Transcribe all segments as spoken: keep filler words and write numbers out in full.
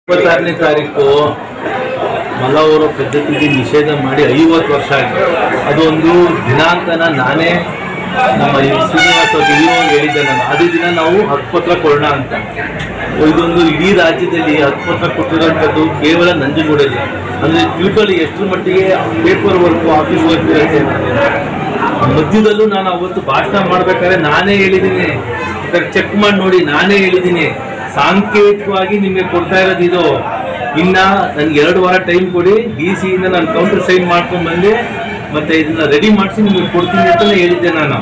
ಇಪ್ಪತ್ತಾರನೇ ತಾರೀಕು ಮಲವರ ಪದ್ಧತಿಗೆ ನಿಷೇಧ ಮಾಡಿ ಐವತ್ತು ವರ್ಷ ಆಗಿದೆ. ಅದೊಂದು ದಿನಾಂಕನ ನಾನೇ ನಮ್ಮ ಶ್ರೀನಿವಾಸ ಇಒ ಹೇಳಿದ್ದೆ. ನಾನು ಅದೇ ದಿನ ನಾವು ಹಕ್ಕುಪತ್ರ ಕೊಡೋಣ ಅಂತ. ಇದೊಂದು ಇಡೀ ರಾಜ್ಯದಲ್ಲಿ ಹಕ್ಕುಪತ್ರ ಕೊಟ್ಟಿರೋಂಥದ್ದು ಕೇವಲ ನಂಜನಗೂಡಲ್ಲಿ. ಅಂದರೆ ತಿಳ್ಕೊಳ್ಳಿ ಎಷ್ಟರ ಮಟ್ಟಿಗೆ ಪೇಪರ್ ವರ್ಕು ಆಫೀಸ್ ವರ್ಕ್ ಇರುತ್ತೆ. ಮಧ್ಯದಲ್ಲೂ ನಾನು ಅವತ್ತು ಭಾಷಣ ಮಾಡಬೇಕಾದ್ರೆ ನಾನೇ ಹೇಳಿದ್ದೀನಿ, ಚೆಕ್ ಮಾಡಿ ನೋಡಿ, ನಾನೇ ಹೇಳಿದ್ದೀನಿ ಸಾಂಕೇತಿಕವಾಗಿ ನಿಮಗೆ ಕೊಡ್ತಾ ಇರೋದು ಇದು. ಇನ್ನ ನನಗೆ ಎರಡು ವಾರ ಟೈಮ್ ಕೊಡಿ, ಡಿ ಸಿ ಇಂದ ನಾನು ಕೌಂಟರ್ ಸೈನ್ ಮಾಡ್ಕೊಂಡು ಬಂದು ಮತ್ತೆ ಇದನ್ನ ರೆಡಿ ಮಾಡಿಸಿ ನಿಮಗೆ ಕೊಡ್ತೀನಿ ಅಂತಲೇ ಹೇಳಿದ್ದೆ ನಾನು.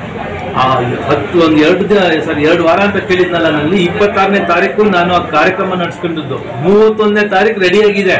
ಹತ್ತು ಒಂದು ಎರಡು ದಿನ ಸರ್ ಎರಡು ವಾರ ಅಂತ ಕೇಳಿದ್ನಲ್ಲ. ನಲ್ಲಿ ಇಪ್ಪತ್ತಾರನೇ ತಾರೀಕು ನಾನು ಆ ಕಾರ್ಯಕ್ರಮ ನಡೆಸ್ಕೊಂಡಿದ್ದು. ಮೂವತ್ತೊಂದನೇ ತಾರೀಕು ರೆಡಿ ಆಗಿದೆ,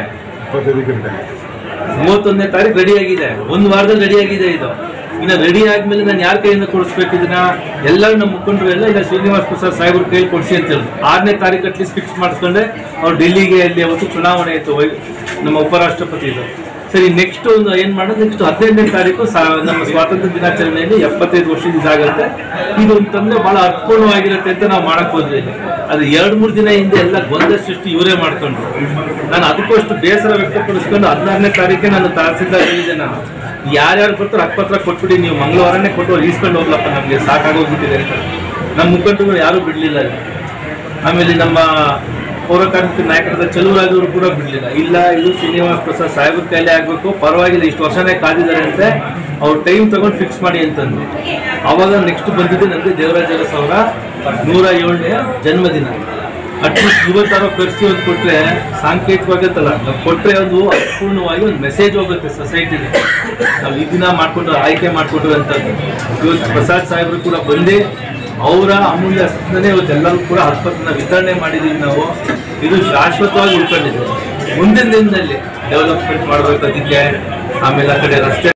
ಮೂವತ್ತೊಂದನೇ ತಾರೀಕು ರೆಡಿ ಆಗಿದೆ, ಒಂದು ವಾರದಲ್ಲಿ ರೆಡಿ ಆಗಿದೆ ಇದು. ಇನ್ನು ರೆಡಿ ಆದ್ಮೇಲೆ ನಾನು ಯಾರ ಕೈಯಿಂದ ಕೊಡಿಸ್ಬೇಕು ಇದನ್ನ? ಎಲ್ಲರೂ ನಮ್ಮ ಮುಖಂಡರು ಎಲ್ಲ ಈಗ ಶ್ರೀನಿವಾಸ ಪ್ರಸಾದ್ ಸಾಹೇಬ್ರ ಕೈಯಲ್ಲಿ ಕೊಡಿಸಿ ಅಂತ ಹೇಳಿದ್ರು. ಆರನೇ ತಾರೀಕು ಅಟ್ಲೀಸ್ಟ್ ಫಿಕ್ಸ್ ಮಾಡಿಸ್ಕೊಂಡೆ. ಅವ್ರು ಡೆಲ್ಲಿಗೆ ಅಲ್ಲಿ ಅವತ್ತು ಚುನಾವಣೆ ಇತ್ತು ನಮ್ಮ ಉಪರಾಷ್ಟ್ರಪತಿ ಇದು. ಸರಿ, ನೆಕ್ಸ್ಟ್ ಒಂದು ಏನು ಮಾಡೋದು, ನೆಕ್ಸ್ಟ್ ಹದಿನೈದನೇ ತಾರೀಕು ಸಾ ನಮ್ಮ ಸ್ವಾತಂತ್ರ್ಯ ದಿನಾಚರಣೆಯಲ್ಲಿ ಎಪ್ಪತ್ತೈದು ವರ್ಷದ ಇದಾಗುತ್ತೆ. ಇದು ಅಂತಂದ್ರೆ ಬಹಳ ಅರ್ಥಪೂರ್ಣವಾಗಿರುತ್ತೆ ಅಂತ ನಾವು ಮಾಡಕ್ ಹೋದ್ವಿ. ಅದು ಎರಡು ಮೂರು ದಿನ ಹಿಂದೆ ಎಲ್ಲ ಗೊಂದಲ ಸೃಷ್ಟಿ ಇವರೇ ಮಾಡ್ಕೊಂಡ್ರು. ನಾನು ಅದಕ್ಕಷ್ಟು ಬೇಸರ ವ್ಯಕ್ತಪಡಿಸ್ಕೊಂಡು ಹದಿನಾರನೇ ತಾರೀಕೆ ನಾನು ತಹಸೀಲ್ದಾರ್ ಹೇಳಿದ್ದೆ, ನಾನು ಯಾರ್ಯಾರು ಬರ್ತಾರೆ ಹಕ್ಕುಪತ್ರ ಕೊಟ್ಬಿಡಿ, ನೀವು ಮಂಗಳವಾರನೇ ಕೊಟ್ಟು ಈಸ್ಕೊಂಡು ಹೋಗ್ಲಪ್ಪ, ನಮಗೆ ಸಾಕಾಗೋಗ್ಬಿಟ್ಟಿದೆ ಅಂತ. ನಮ್ಮ ಮುಖಂಡರು ಯಾರೂ ಬಿಡಲಿಲ್ಲ. ಆಮೇಲೆ ನಮ್ಮ ಪೌರ ಕಾರ್ಮಿಕ ನಾಯಕರಾದ ಚಲುವರಾಜ್ ಅವರು ಕೂಡ ಬಿಡಲಿಲ್ಲ. ಇಲ್ಲ, ಇದು ಶ್ರೀನಿವಾಸ ಪ್ರಸಾದ್ ಸಾಹೇಬ್ರ ಕೈಲೇ ಆಗಬೇಕು, ಪರವಾಗಿಲ್ಲ, ಇಷ್ಟು ವರ್ಷನೇ ಕಾದಿದ್ದಾರೆ ಅಂತೆ, ಅವ್ರು ಟೈಮ್ ತಗೊಂಡು ಫಿಕ್ಸ್ ಮಾಡಿ ಅಂತಂದು. ಆವಾಗ ನೆಕ್ಸ್ಟ್ ಬಂದಿದ್ದು ನನಗೆ ದೇವರಾಜ ಅರಸ್ ಅವರ ನೂರ ಏಳನೇ ಜನ್ಮದಿನ. ಅಟ್ಲೀಸ್ಟ್ ಇವತ್ತಾರೋ ಕರ್ಸಿ ಒಂದು ಕೊಟ್ಟರೆ ಸಾಂಕೇತಿಕವಾಗತ್ತಲ್ಲ, ನಾವು ಕೊಟ್ಟರೆ ಒಂದು ಅರ್ಥಪೂರ್ಣವಾಗಿ ಒಂದು ಮೆಸೇಜ್ ಹೋಗುತ್ತೆ ಸೊಸೈಟಿಗೆ. ನಾವು ಈ ದಿನ ಮಾಡಿಕೊಂಡು ಆಯ್ಕೆ ಮಾಡಿಕೊಟ್ರು ಅಂತದ್ದು. ಇವತ್ತು ಪ್ರಸಾದ್ ಸಾಹೇಬರು ಕೂಡ ಬಂದು ಅವರ ಅಮೂಲ್ಯ ಹಸ್ತನೇ ಇವತ್ತೆಲ್ಲರೂ ಕೂಡ ಹಕ್ಕುಪತ್ರನ ವಿತರಣೆ ಮಾಡಿದ್ದೀವಿ ನಾವು. ಇದು ಶಾಶ್ವತವಾಗಿ ಉಳ್ಕೊಂಡಿದೆ. ಮುಂದಿನ ದಿನದಲ್ಲಿ ಡೆವಲಪ್ಮೆಂಟ್ ಮಾಡಬೇಕು ಅದಕ್ಕೆ. ಆಮೇಲೆ ಆ ಕಡೆ ರಸ್ತೆ